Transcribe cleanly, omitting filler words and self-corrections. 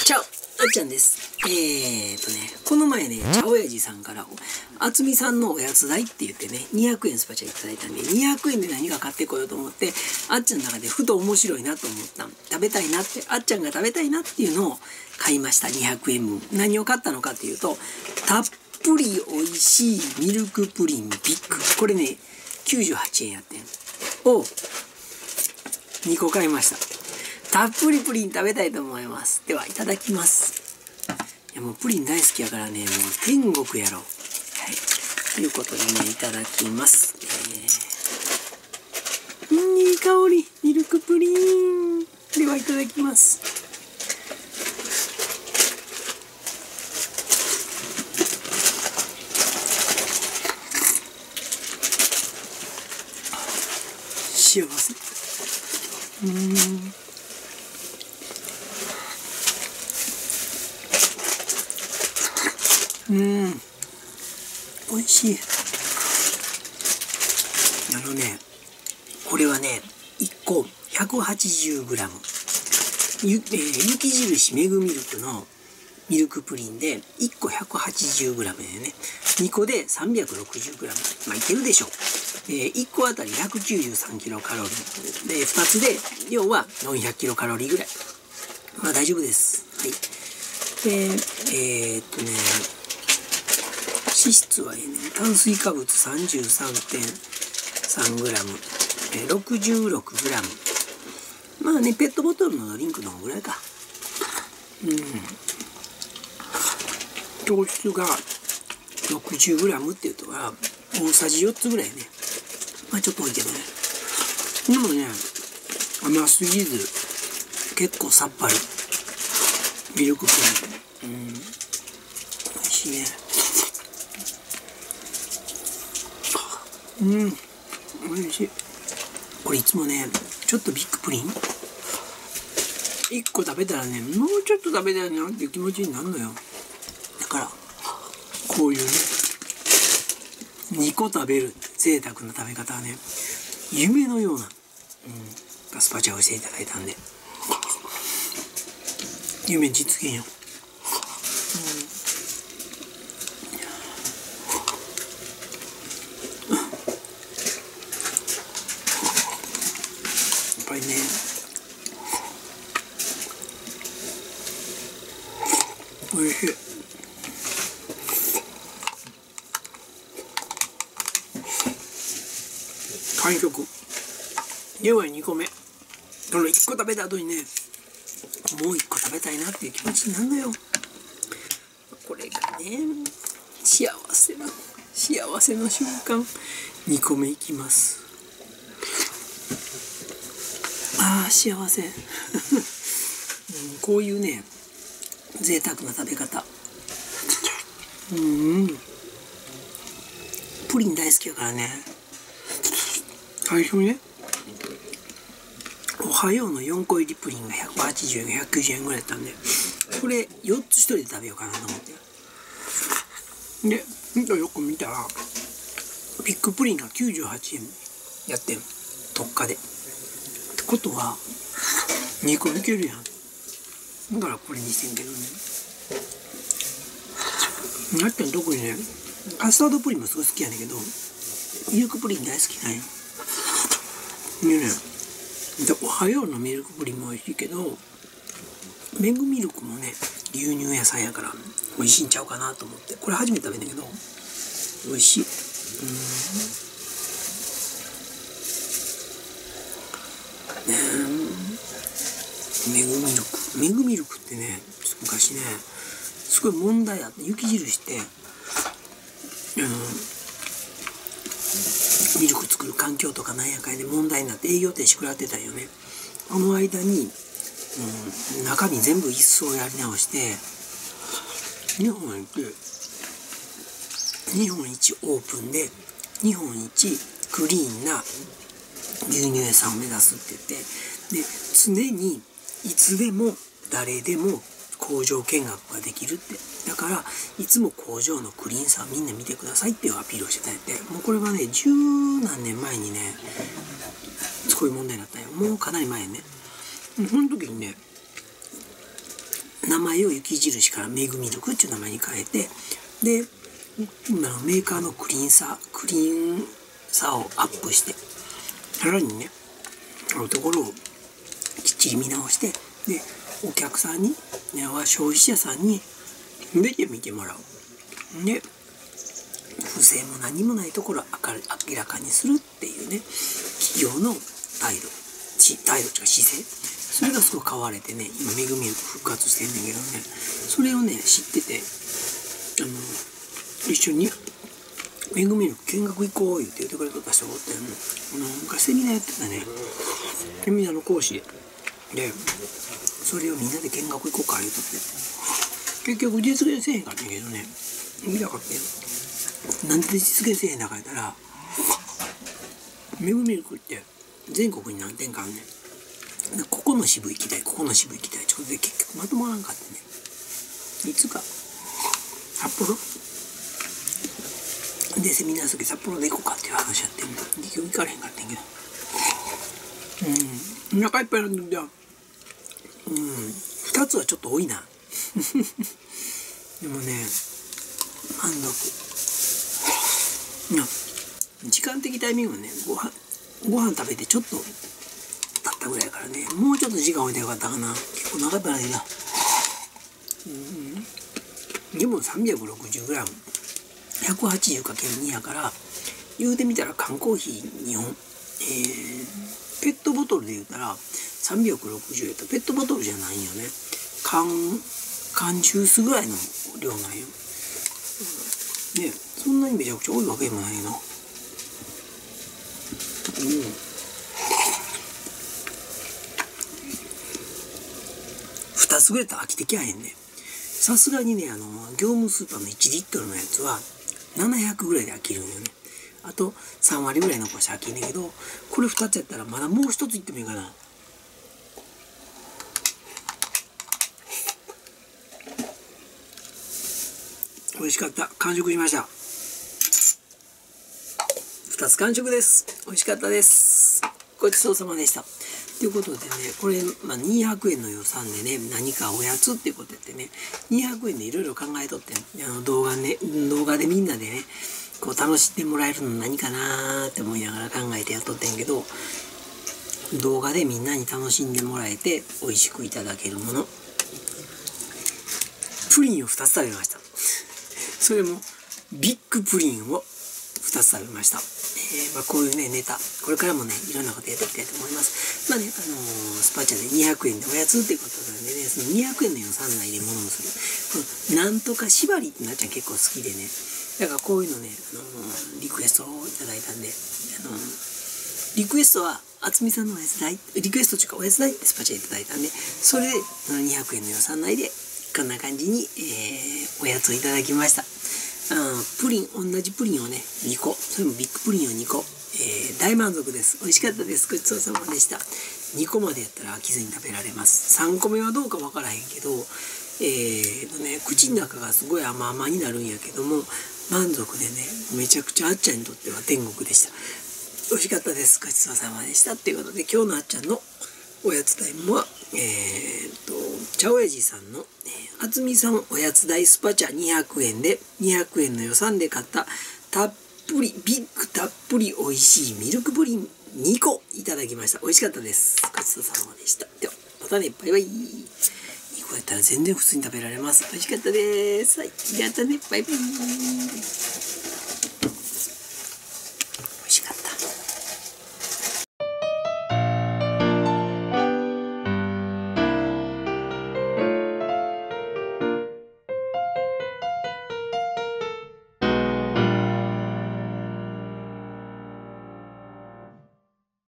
チャオ、あっちゃんです。この前ね、茶親父さんから、あつみさんのおやつ代って言ってね、200円スパチャいただいたんで、200円で何か買ってこようと思って、あっちゃんの中でふと面白いなと思った。食べたいなって、あっちゃんが食べたいなっていうのを買いました、200円分。何を買ったのかっていうと、たっぷり美味しいミルクプリンビッグ。これね、98円やってん。を、2個買いました。たっぷりプリン食べたいと思います。では、いただきます。いや、もうプリン大好きやからね、もう天国やろ。はい。ということでね、いただきます。いい香り。ミルクプリン。では、いただきます。幸せ。美味しい。これはね、1個 180g。雪印メグミルクのミルクプリンで、1個 180g でね、2個で 360g。まあ、いけるでしょう。1個あたり193キロカロリー。で、2つで、要は400キロカロリーぐらい。まあ、大丈夫です。はい。で、脂質は炭水化物 33.3g、66g。まあね、ペットボトルのドリンクのぐらいか。糖質が 60g っていうとは、大さじ4つぐらいね。まあちょっと多いけどね。でもね、甘すぎず、結構さっぱり。ミルクプリン。美味しいね。美味しい。これいつもね、ちょっとビッグプリン1個食べたらね、もうちょっと食べたいなっていう気持ちになるのよ。だからこういうね、2個食べる贅沢な食べ方はね、夢のような、ガスパチャをしていただいたんで、夢実現よ。やっぱりね、おいしい。完食。では2個目。この1個食べた後にね、もう1個食べたいなっていう気持ちになるのよ。これがね、幸せの瞬間。2個目いきます。ああ、幸せ。こういうね、贅沢な食べ方。プリン大好きやからね。最初にね、おはようの4個入りプリンが180円、190円ぐらいだったんで、これ4つ1人で食べようかなと思って。で、よく見たら、ビッグプリンが98円やってん。特価で。ってことは、2個いけるやん。だからこれにしてんけどね。やってん特にね、カスタードプリンもすごい好きやねんけど、ミルクプリン大好きなんよ。でね、おはようのミルクプリンも美味しいけど、メグミルクもね、牛乳屋さんやから美味しいんちゃうかなと思って、これ初めて食べんだけど、美味しい。メグミルクってね、昔ね、すごい問題あって、雪印ってミルク作る環境とかなんやかんやで問題になって営業停止食らってたんよね。この間に、中身全部一掃やり直して日本行って日本一オープンで日本一クリーンな牛乳屋さんを目指すって言って、で常にいつでも誰でも工場見学ができるって。だからいつも工場のクリーンさをみんな見てくださいっていうアピールをしてたんやって。もうこれはね、十何年前にね、そういう問題になったんよ。もうかなり前ね。その時にね、 名前を雪印からメグミルクっていう名前に変えて、でメーカーのクリーンさをアップして、さらにねところをきっちり見直して、でお客さんに、消費者さんに出てみてもらう。で不正も何もないところを明らかにするっていうね、企業の態度というか姿勢、それがすごく変われてね、今メグミルク復活してんねんけどね、それをね知ってて、一緒にメグミルク見学行こう言ってくれとった人がおってんの。昔セミナーやってたね、セミナーの講師で、それをみんなで見学行こうか言うとって、結局実現せえへんかったんやけどね、見たかったよ。なんで実現せえへんだか言ったら、メグミルクって全国に何店かあんねん。ここの支部行きたい、ここの支部行きたい、ちょっとで結局まとまらんかってね。いつか札幌でセミナー先札幌で行こうかっていう話やってんの。結局行かれへんかったんやけど、お腹いっぱいなんだよ。2つはちょっと多いな。でもね満足。時間的タイミングはね、ご飯食べてちょっと経ったぐらいからね、もうちょっと時間置いてよかったかな。結構長くないな。でも 360g 180×2 やから、言うてみたら缶コーヒー2本、ペットボトルで言うたら360やったらペットボトルじゃないよね。缶ジュースぐらいの量なんよ。ね、そんなにめちゃくちゃ多いわけでもないな。2つぐらいと飽きてきゃへんね。さすがにね、業務スーパーの1リットルのやつは700ぐらいで飽きるんよね。あと3割ぐらい残して飽きんねんけど、これ2つやったらまだもう1ついってもいいかな。美味しかった。完食しました。2つ完食です。美味しかったです。ごちそうさまでした。ということでね、これ、200円の予算でね、何かおやつっていうことやってね、200円でいろいろ考えとって、動画でみんなでね、こう楽しんでもらえるの何かなーって思いながら考えてやっとってんけど、動画でみんなに楽しんでもらえて美味しくいただけるもの、プリンを2つ食べました。それもビッグプリンを2つ食べました。こういうねネタ、これからもねいろんなことやっていきたいと思います。スパチャで200円でおやつっていうことなんでね、その200円の予算内で物をする、なんとか縛りってなっちゃん結構好きでね、だからこういうのね、リクエストをいただいたんで、リクエストは厚みさんのおやつ代、リクエストというかおやつ代ってスパチャいただいたんで、それで200円の予算内でこんな感じに、おやつをいただきました。プリン、同じプリンをね2個、それもビッグプリンを2個、大満足です。美味しかったです。ごちそうさまでした。2個までやったら飽きずに食べられます。3個目はどうかわからへんけど、口の中がすごい甘々になるんやけども満足でね、めちゃくちゃあっちゃんにとっては天国でした。美味しかったです。ごちそうさまでした。ということで今日のあっちゃんのおやつタイムは茶親父さんの厚みさんおやつ代スパチャ200円で200円の予算で買ったたっぷりビッグたっぷり美味しいミルクプリン2個いただきました。美味しかったです。ごちそうさまでした。ではまたね、バイバイ。2個やったら全然普通に食べられます。美味しかったです。はい、じゃあまたね、バイバイ。